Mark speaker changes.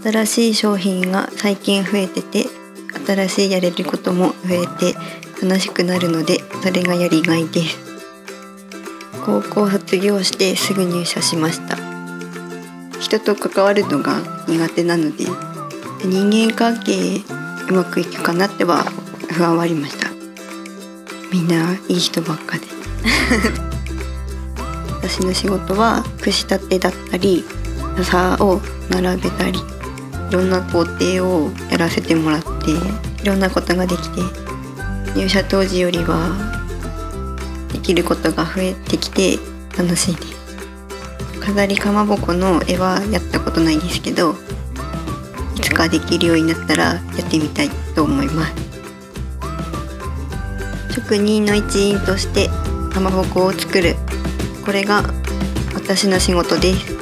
Speaker 1: 新しい商品が最近増えてて、新しいやれることも増えて楽しくなるので、それがやりがいです。高校卒業してすぐ入社しました。人と関わるのが苦手なので、人間関係うまくいくかなっては不安はありました。みんないい人ばっかで私の仕事は串立てだったり、笹を並べたり、いろんな工程をやらせてもらって、いろんなことができて、入社当時よりはできることが増えてきて楽しいです。飾りかまぼこの絵はやったことないですけど、いつかできるようになったらやってみたいと思います。職人の一員としてかまぼこを作る、これが私の仕事です。